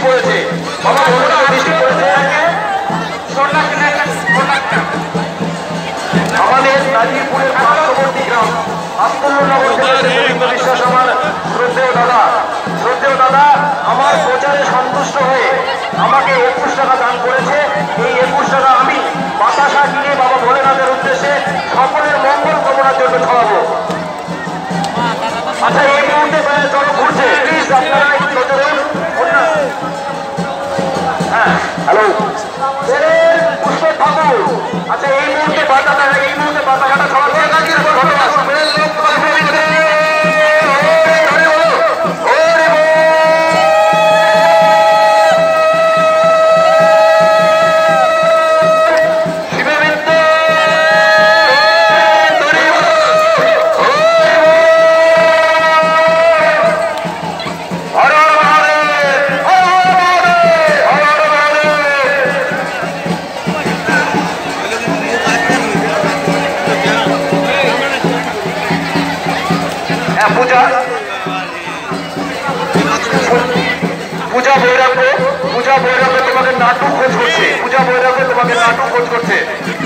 পড়েছে বাবা ভোলেনাথ বৃষ্টি পড়েছে আমাদের নাজিরপুরের পার্শ্ববর্তী গ্রাম আব্দুল্লাহনগর থেকে গোবিন্দ বিশ্বাস আমার শ্রদ্ধেয় দাদা আমার প্রচারে সন্তুষ্ট হয়ে আমাকে 21 টাকা দান করেছে। এই 21 টাকা আমি বাতাসা কিনে বাবা ভোলেনাথের উদ্দেশ্যে সকলের মঙ্গল কামনার জন্য ছড়াবো। আচ্ছা এই মুহূর্তে চলো ঘুরছে প্লিজ আপনারা একটু নজর দিন। হ্যাঁ হ্যালো পুষ্প ঠাকুর। আচ্ছা এই মুহূর্তে বাতাসাটা ছড়াচ্ছে পূজা বৈরাগ্য তোমাকে নাটক খোঁজ করছে।